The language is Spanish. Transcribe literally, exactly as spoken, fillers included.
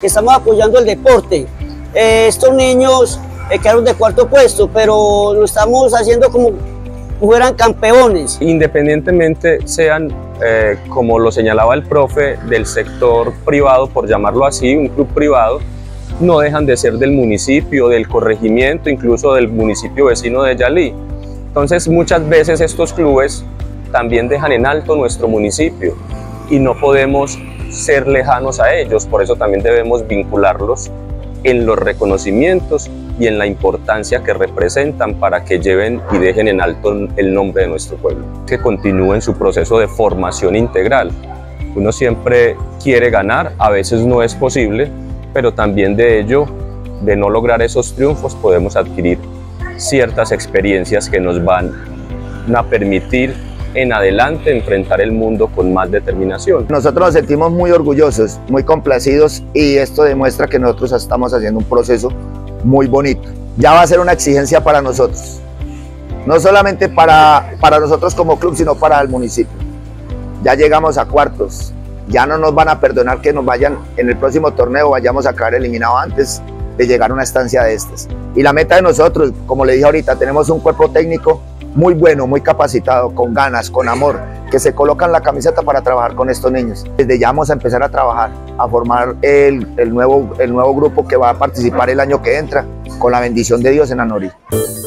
que estamos apoyando el deporte. Eh, estos niños eh, quedaron de cuarto puesto, pero lo estamos haciendo como fueran campeones. Independientemente sean, eh, como lo señalaba el profe, del sector privado, por llamarlo así, un club privado, no dejan de ser del municipio, del corregimiento, incluso del municipio vecino de Yalí. Entonces muchas veces estos clubes también dejan en alto nuestro municipio y no podemos ser lejanos a ellos, por eso también debemos vincularlos en los reconocimientos y en la importancia que representan para que lleven y dejen en alto el nombre de nuestro pueblo. Que continúen su proceso de formación integral. Uno siempre quiere ganar, a veces no es posible, pero también de ello, de no lograr esos triunfos, podemos adquirir ciertas experiencias que nos van a permitir en adelante enfrentar el mundo con más determinación. Nosotros nos sentimos muy orgullosos, muy complacidos, y esto demuestra que nosotros estamos haciendo un proceso muy bonito. Ya va a ser una exigencia para nosotros, no solamente para, para nosotros como club, sino para el municipio. Ya llegamos a cuartos, ya no nos van a perdonar que nos vayan en el próximo torneo, vayamos a quedar eliminados antes de llegar a una estancia de estas. Y la meta de nosotros, como le dije ahorita, tenemos un cuerpo técnico muy bueno, muy capacitado, con ganas, con amor, que se colocan la camiseta para trabajar con estos niños. Desde ya vamos a empezar a trabajar, a formar el, el, nuevo, el nuevo grupo que va a participar el año que entra, con la bendición de Dios en Anorí.